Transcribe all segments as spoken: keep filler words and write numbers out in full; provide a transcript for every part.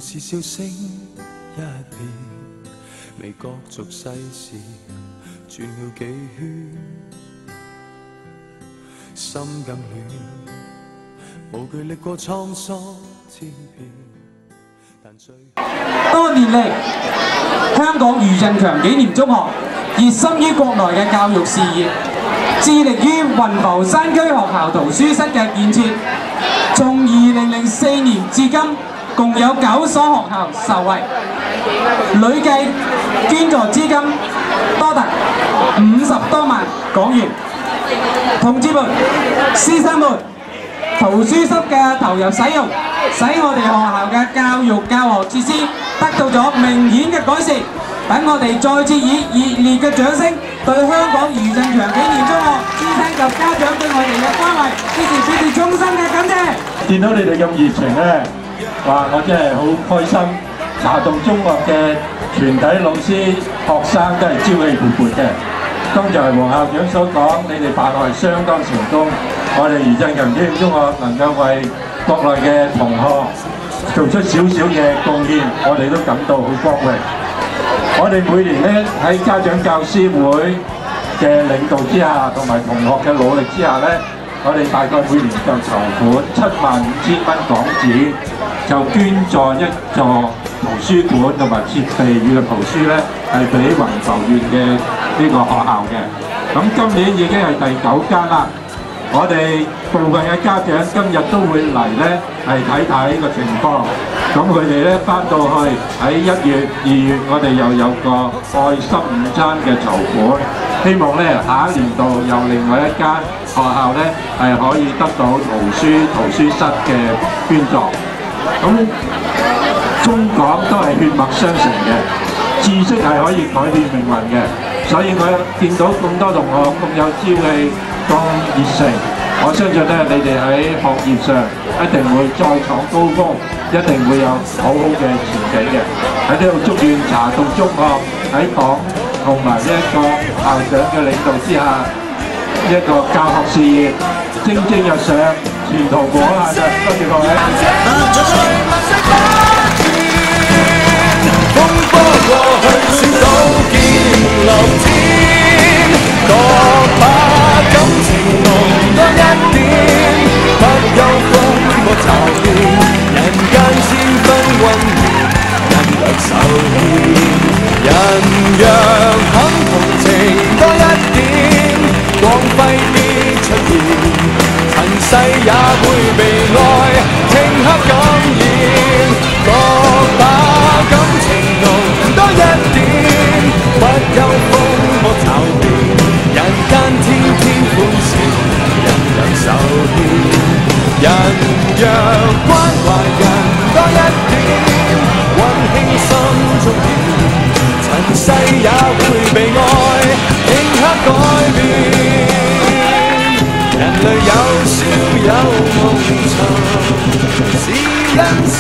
是笑聲一片，微角逐世事，轉了幾圈，心更亂，無懼歷過滄桑千遍，但最多年嚟，香港余振強紀念中學熱心於國內嘅教育事業，致力於雲浮山區學校圖書室嘅建設。從二零零四年至今，共有九所學校受惠，累計捐助資金多達五十多萬港元。同志們、師生們，圖書室嘅投入使用，使我哋學校嘅教育教學設施得到咗明顯嘅改善。等我哋再次以熱烈嘅掌聲，對香港余振強紀念中學師生及家長對我哋嘅關懷，支持表示衷心嘅感謝。 見到你哋咁熱情咧，哇！我真係好開心。茶洞中學嘅全體老師、學生都係朝氣勃勃嘅。剛才黃校長所講，你哋辦學係相當成功。我哋余振強紀念中學能夠為國內嘅同學做出少少嘅貢獻，我哋都感到好光榮。我哋每年咧喺家長教師會嘅領導之下，同埋同學嘅努力之下咧，我哋大概每年就籌款七萬五千蚊港紙，就捐助一座圖書館同埋設備與嘅圖書咧，係俾雲浮縣嘅呢個學校嘅。咁今年已經係第九間啦。我哋部分嘅家長今日都會嚟咧，係睇睇個情況。咁佢哋咧翻到去喺一月、二月，我哋又有個愛心午餐嘅籌款，希望咧下一年度又另外一間學校咧係可以得到圖書圖書室嘅捐助。咁中港都係血脈相承嘅，知識係可以改變命運嘅，所以我見到咁多同學咁有朝氣、咁熱誠，我相信咧你哋喺學業上一定會再創高峰，一定會有好好嘅前景嘅。喺呢度祝願茶洞中學喺黨同埋呢一個校長嘅領導之下，一個教學事業蒸蒸日上，前途無限嘅。多謝各位。風波過去，先早見藍天，各把感情濃多一點，不憂風波驟變，人間千分溫暖，人若受騙，人若肯同情多一點，光輝必出現，塵世也會被愛頃刻感染，各把感情濃多一點，不憂風波驟變，人間天天歡笑，人人受騙，人若關懷人多一點，溫馨心中燃，塵世也會被愛頃刻改變，人類有笑有夢尋，是因心。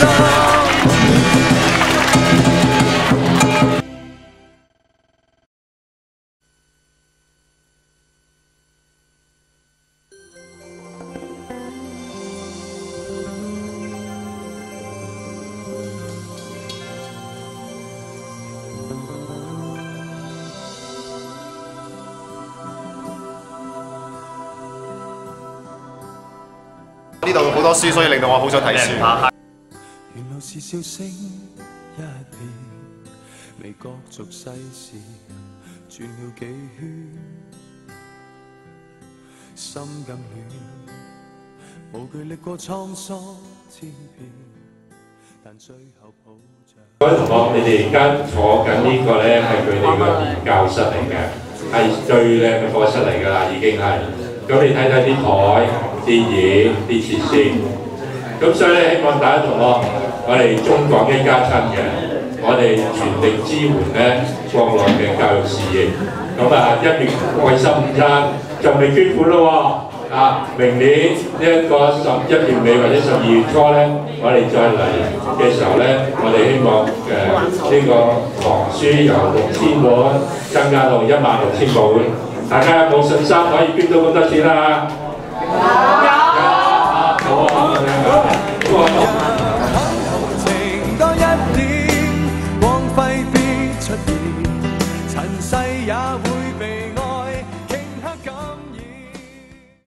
呢度好多書，所以令到我好想睇書。 原來是笑聲一片，微角逐世事，轉了幾圈，心更亂，無懼歷過滄桑千遍，但最後抱着。 各位同學，你哋而家坐緊呢個咧係佢哋嘅研教室嚟嘅，係最靚嘅課室嚟㗎啦，已經係。咁你睇睇啲台、啲椅、啲設施，咁所以咧希望大家同學，我哋中港一家親嘅，我哋全力支援咧國內嘅教育事業。咁啊，一月愛心午餐就未捐款咯喎，啊，明年呢一個十一月尾或者十二月初咧，我哋再嚟嘅時候咧，我哋希望誒呢個藏書由六千本增加到一萬六千本。大家有冇信心可以捐到咁多錢啊？有。有。好啊。